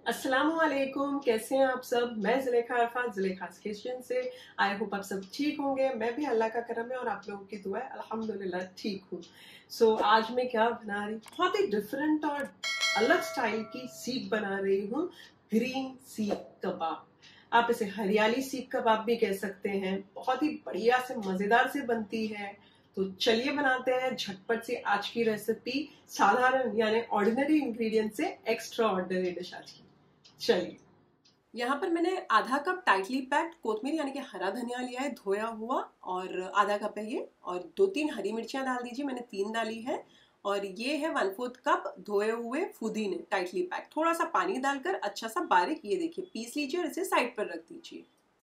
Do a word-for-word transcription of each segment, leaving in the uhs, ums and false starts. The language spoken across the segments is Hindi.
अस्सलामुअलैकुम, कैसे हैं आप सब। मैं ज़ुलेखा अरफात ज़ुलेखास किचन से। आई होप आप सब ठीक होंगे। मैं भी अल्लाह का करम है और आप लोगों की दुआ है, अल्हम्दुलिल्लाह ठीक हूँ। सो so, आज मैं क्या बना रही, बहुत ही डिफरेंट और अलग स्टाइल की सीख बना रही हूँ। ग्रीन सीख कबाब, आप इसे हरियाली सीख कबाब भी कह सकते हैं। बहुत ही बढ़िया से मज़ेदार से बनती है। तो चलिए बनाते हैं झटपट से आज की रेसिपी, साधारण यानी ऑर्डिनरी इंग्रेडिएंट से एक्स्ट्रा ऑर्डिनरी डिश आज की। चलिए, यहाँ पर मैंने आधा कप टाइटली पैक्ड कोथमीर यानी कि हरा धनिया लिया है, धोया हुआ, और आधा कप है ये। और दो तीन हरी मिर्चियाँ डाल दीजिए, मैंने तीन डाली है। और ये है वन फोर्थ कप धोए हुए पुदीने टाइटली पैक्ड। थोड़ा सा पानी डालकर अच्छा सा बारीक ये देखिए पीस लीजिए और इसे साइड पर रख दीजिए।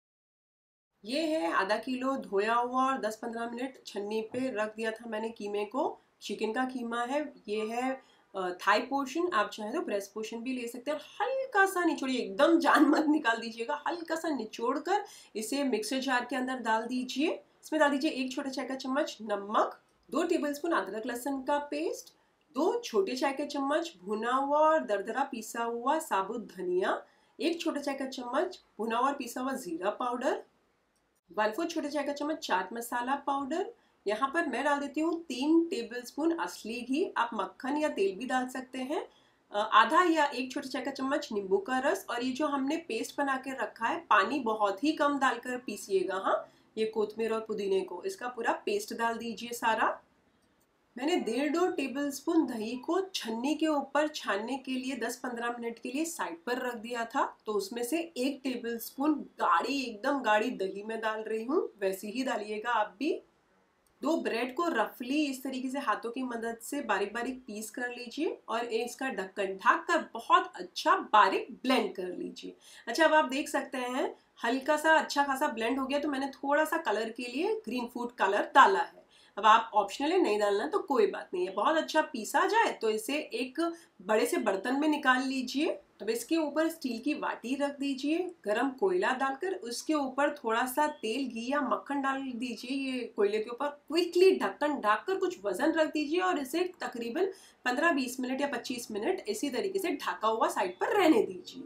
ये है आधा किलो धोया हुआ और दस पंद्रह मिनट छन्नी पे रख दिया था मैंने कीमे को। चिकन का कीमा है। ये है थाई पोर्शन, आप चाहे तो ब्रेस्ट पोर्शन भी ले सकते हैं। हल्का सा निचोड़िए, एकदम जान मत निकाल दीजिएगा, हल्का सा निचोड़ कर इसे मिक्सर जार के अंदर डाल दीजिए। इसमें डाल दीजिए एक छोटा चाय का चम्मच नमक, दो टेबलस्पून अदरक लहसुन का पेस्ट, दो छोटे चाय के चम्मच भुना हुआ और दरदरा पीसा हुआ साबुत धनिया, एक छोटा चाय का चम्मच भुना हुआ और पीसा हुआ जीरा पाउडर, वन फोर छोटे चाय का चम्मच चाट मसाला पाउडर। यहाँ पर मैं डाल देती हूँ तीन टेबलस्पून असली घी, आप मक्खन या तेल भी डाल सकते हैं। आधा या एक छोटे चाय का चम्मच नींबू का रस। और ये जो हमने पेस्ट बना के रखा है, पानी बहुत ही कम डालकर पीसिएगा। हाँ, ये कोथमीर और पुदीने को इसका पूरा पेस्ट डाल दीजिए सारा। मैंने डेढ़ दो टेबल स्पून दही को छन्नी के ऊपर छानने के लिए दस पंद्रह मिनट के लिए साइड पर रख दिया था। तो उसमें से एक टेबल स्पून गाढ़ी, एकदम गाढ़ी दही में डाल रही हूँ, वैसे ही डालिएगा आप भी। दो ब्रेड को रफली इस तरीके से हाथों की मदद से बारीक बारीक पीस कर लीजिए और इसका ढक्कन ढक कर बहुत अच्छा बारीक ब्लेंड कर लीजिए। अच्छा, अब आप देख सकते हैं हल्का सा अच्छा खासा ब्लेंड हो गया। तो मैंने थोड़ा सा कलर के लिए ग्रीन फूड कलर डाला है। अब आप ऑप्शनल है, नहीं डालना तो कोई बात नहीं है। बहुत अच्छा पीसा जाए तो इसे एक बड़े से बर्तन में निकाल लीजिए। अब इसके ऊपर स्टील की वाटी रख दीजिए, गरम कोयला डालकर उसके ऊपर थोड़ा सा तेल, घी या मक्खन डाल दीजिए। ये कोयले के ऊपर क्विकली ढक्कन ढककर कुछ वजन रख दीजिए और इसे तकरीबन पंद्रह बीस मिनट या पच्चीस मिनट इसी तरीके से ढका हुआ साइड पर रहने दीजिए।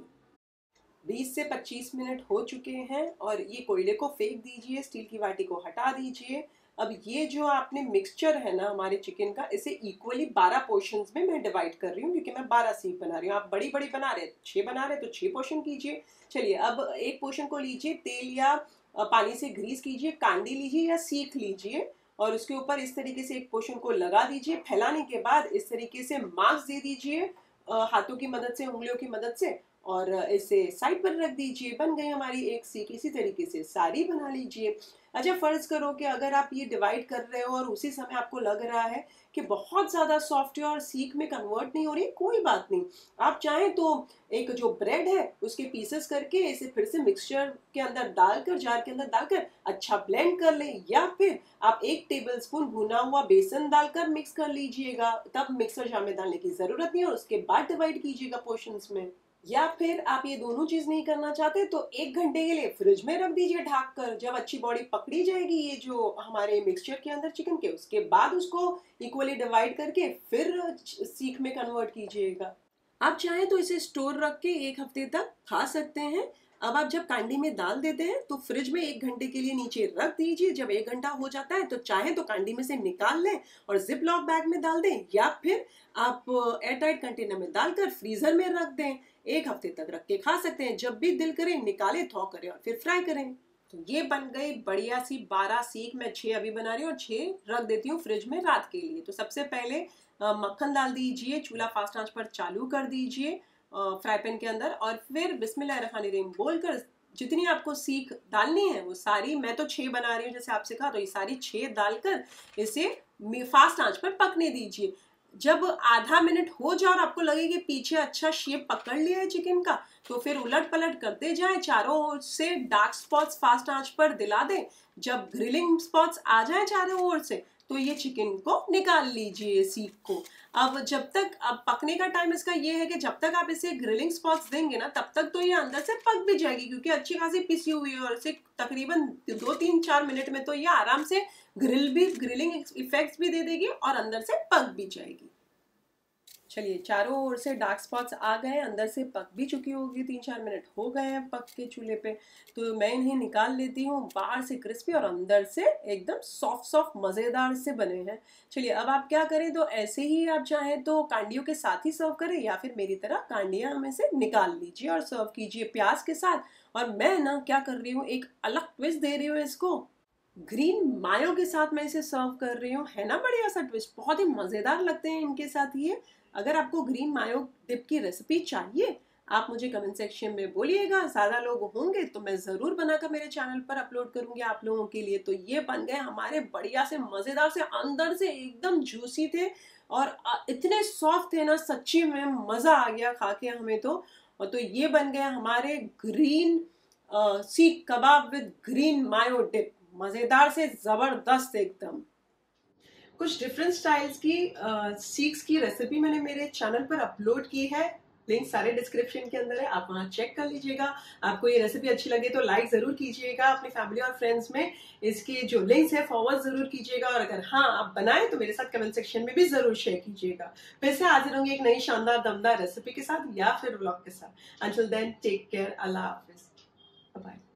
बीस से पच्चीस मिनट हो चुके हैं और ये कोयले को फेंक दीजिए, स्टील की वाटी को हटा दीजिए। अब ये जो आपने मिक्सचर है ना हमारे चिकन का, इसे इक्वली बारह पोर्शंस में मैं डिवाइड कर रही हूँ, क्योंकि मैं बारह सीख बना रही हूँ। आप बड़ी बड़ी बना रहे छः बना रहे तो छः पोर्शन कीजिए। चलिए, अब एक पोर्शन को लीजिए, तेल या पानी से ग्रीस कीजिए, कांडी लीजिए या सीख लीजिए और उसके ऊपर इस तरीके से एक पोर्शन को लगा दीजिए। फैलाने के बाद इस तरीके से मार्क्स दे दीजिए हाथों की मदद से, उंगलियों की मदद से, और इसे साइड पर रख दीजिए। बन गई हमारी एक सीख। इसी तरीके से सारी बना लीजिए। अच्छा, फर्ज करो कि अगर आप ये डिवाइड कर रहे हो और उसी समय आपको लग रहा है कि बहुत ज़्यादा सॉफ्ट है और सीख में कन्वर्ट नहीं हो रही, कोई बात नहीं। आप चाहें तो एक जो ब्रेड है उसके पीसेस करके इसे फिर से मिक्सचर के अंदर डालकर, जार के अंदर डालकर अच्छा ब्लेंड कर लें, या फिर आप एक टेबल स्पून भुना हुआ बेसन डालकर मिक्स कर लीजिएगा। तब मिक्सर जार में डालने की ज़रूरत नहीं है और उसके बाद डिवाइड कीजिएगा पोर्शंस में। या फिर आप ये दोनों चीज नहीं करना चाहते तो एक घंटे के लिए फ्रिज में रख दीजिए ढक कर। जब अच्छी बॉडी पकड़ी जाएगी ये जो हमारे मिक्सचर के अंदर चिकन के, उसके बाद उसको इक्वली डिवाइड करके फिर सीख में कन्वर्ट कीजिएगा। आप चाहें तो इसे स्टोर रख के एक हफ्ते तक खा सकते हैं। अब आप जब कांडी में डाल देते हैं तो फ्रिज में एक घंटे के लिए नीचे रख दीजिए। जब एक घंटा हो जाता है तो चाहे तो कांडी में से निकाल लें और जिप लॉक बैग में डाल दें, या फिर आप एयर टाइट कंटेनर में डालकर फ्रीजर में रख दें। एक हफ्ते तक रख के खा सकते हैं। जब भी दिल करे निकाले, थॉ करें और फिर फ्राई करें। तो ये बन गई बढ़िया सी बारह सीख। मैं छह अभी बना रही हूँ और छह रख देती हूँ फ्रिज में रात के लिए। तो सबसे पहले मक्खन डाल दीजिए, चूल्हा फास्ट आंच पर चालू कर दीजिए फ्राई पैन के अंदर, और फिर बिस्मिल्लाहिर्रहमानिर्रहीम बोलकर जितनी आपको सीख डालनी है वो सारी, मैं तो छह बना रही हूँ जैसे आपसे कहा, तो ये सारी छह डालकर इसे फास्ट आंच पर पकने दीजिए। जब आधा मिनट हो जाए और आपको लगे कि पीछे अच्छा शेप पकड़ लिया है चिकन का, तो फिर उलट पलट करते जाएं, चारों ओर से डार्क स्पॉट्स फास्ट आंच पर दिला दें। जब ग्रिलिंग स्पॉट्स आ जाएं चारों ओर से तो ये चिकन को निकाल लीजिए सीख को। अब जब तक, अब पकने का टाइम इसका ये है कि जब तक आप इसे ग्रिलिंग स्पॉट्स देंगे ना, तब तक तो ये अंदर से पक भी जाएगी, क्योंकि अच्छी खासी पिसी हुई है और इसे तकरीबन दो तीन चार मिनट में तो ये आराम से ग्रिल भी, ग्रिलिंग इफेक्ट्स भी दे देगी और अंदर से पक भी जाएगी। चलिए, चारों ओर से डार्क स्पॉट्स आ गए, अंदर से पक भी चुकी होगी, तीन चार मिनट हो गए हैं पक के चूल्हे पे। तो मैं इन्हें निकाल लेती हूँ। बाहर से क्रिस्पी और अंदर से एकदम सॉफ्ट सॉफ्ट मज़ेदार से बने हैं। चलिए, अब आप क्या करें, तो ऐसे ही आप चाहें तो कांडियों के साथ ही सर्व करें, या फिर मेरी तरह कांडियाँ हमें से निकाल लीजिए और सर्व कीजिए प्याज के साथ। और मैं ना क्या कर रही हूँ, एक अलग ट्विस्ट दे रही हूँ इसको, ग्रीन मायो के साथ मैं इसे सर्व कर रही हूँ। है ना बढ़िया सा ट्विस्ट, बहुत ही मज़ेदार लगते हैं इनके साथ ये। अगर आपको ग्रीन मायो डिप की रेसिपी चाहिए, आप मुझे कमेंट सेक्शन में बोलिएगा। ज़्यादा लोग होंगे तो मैं ज़रूर बनाकर मेरे चैनल पर अपलोड करूंगी आप लोगों के लिए। तो ये बन गए हमारे बढ़िया से मज़ेदार से, अंदर से एकदम जूसी थे और इतने सॉफ्ट थे ना, सच्ची में मज़ा आ गया खा के हमें तो। और तो ये बन गए हमारे green seekh kebab with green mayo dip, मज़ेदार से ज़बरदस्त एकदम। कुछ डिफरेंट स्टाइल्स की सीक्स की रेसिपी मैंने मेरे चैनल पर अपलोड की है, लिंक सारे डिस्क्रिप्शन के अंदर है, आप वहां चेक कर लीजिएगा। आपको ये रेसिपी अच्छी लगे तो लाइक जरूर कीजिएगा, अपनी फैमिली और फ्रेंड्स में इसके जो लिंक्स है फॉरवर्ड जरूर कीजिएगा। और अगर हाँ आप बनाए तो मेरे साथ कमेंट सेक्शन में भी जरूर शेयर कीजिएगा। फिर से हाजिर होंगे एक नई शानदार दमदार रेसिपी के साथ या फिर व्लॉग के साथ। अंटिल देन टेक केयर, अल्लाह हाफिज, बाय।